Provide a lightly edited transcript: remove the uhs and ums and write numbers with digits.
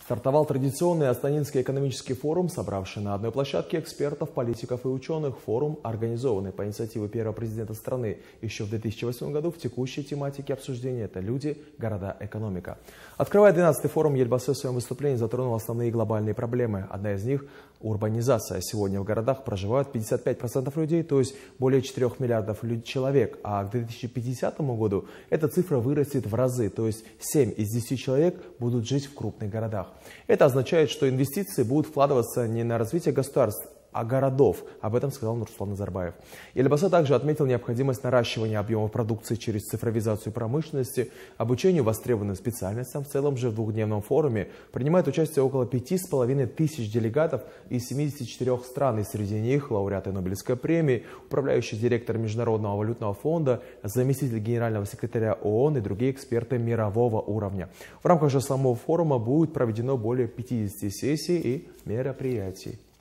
Стартовал традиционный Астанинский экономический форум, собравший на одной площадке экспертов, политиков и ученых. Форум, организованный по инициативе первого президента страны еще в 2008 году, в текущей тематике обсуждения – это люди, города, экономика. Открывая 12-й форум, Ельбасы в своем выступлении затронул основные глобальные проблемы. Одна из них – урбанизация. Сегодня в городах проживают 55% людей, то есть более 4 миллиардов человек. А к 2050 году эта цифра вырастет в разы, то есть 7 из 10 человек будут жить в крупных городах. Это означает, что инвестиции будут вкладываться не на развитие государств, а городов. Об этом сказал Нурсултан Назарбаев. Ельбасы также отметил необходимость наращивания объемов продукции через цифровизацию промышленности, обучению востребованным специальностям. В целом же в двухдневном форуме принимает участие около 5500 делегатов из 74 стран, и среди них лауреаты Нобелевской премии, управляющий директор Международного валютного фонда, заместитель генерального секретаря ООН и другие эксперты мирового уровня. В рамках же самого форума будет проведено более 50 сессий и мероприятий.